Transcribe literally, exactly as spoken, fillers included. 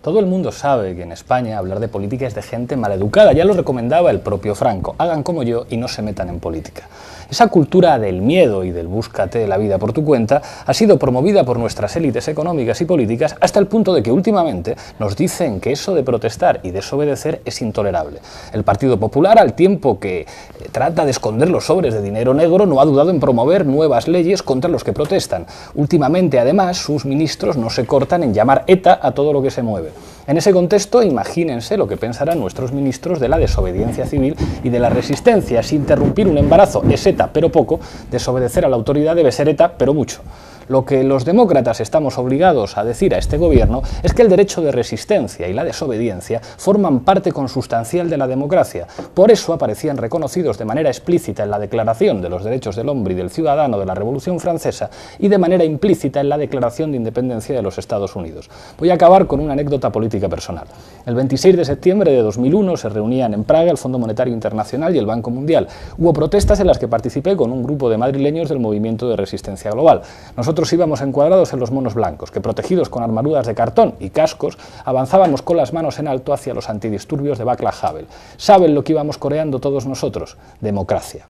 Todo el mundo sabe que en España hablar de política es de gente maleducada, ya lo recomendaba el propio Franco, hagan como yo y no se metan en política. Esa cultura del miedo y del búscate la vida por tu cuenta ha sido promovida por nuestras élites económicas y políticas hasta el punto de que últimamente nos dicen que eso de protestar y desobedecer es intolerable. El Partido Popular, al tiempo que trata de esconder los sobres de dinero negro, no ha dudado en promover nuevas leyes contra los que protestan. Últimamente, además, sus ministros no se cortan en llamar ETA a todo lo que se mueve. En ese contexto, imagínense lo que pensarán nuestros ministros de la desobediencia civil y de la resistencia. Si interrumpir un embarazo es ETA, pero poco, desobedecer a la autoridad debe ser ETA, pero mucho. Lo que los demócratas estamos obligados a decir a este gobierno es que el derecho de resistencia y la desobediencia forman parte consustancial de la democracia. Por eso aparecían reconocidos de manera explícita en la Declaración de los Derechos del Hombre y del Ciudadano de la Revolución Francesa y de manera implícita en la Declaración de Independencia de los Estados Unidos. Voy a acabar con una anécdota política personal. El veintiséis de septiembre de dos mil uno se reunían en Praga el Fondo Monetario Internacional y el Banco Mundial. Hubo protestas en las que participé con un grupo de madrileños del Movimiento de Resistencia Global. Nosotros Nosotros íbamos encuadrados en los monos blancos, que protegidos con armaduras de cartón y cascos, avanzábamos con las manos en alto hacia los antidisturbios de Václav Havel. ¿Saben lo que íbamos coreando todos nosotros? Democracia.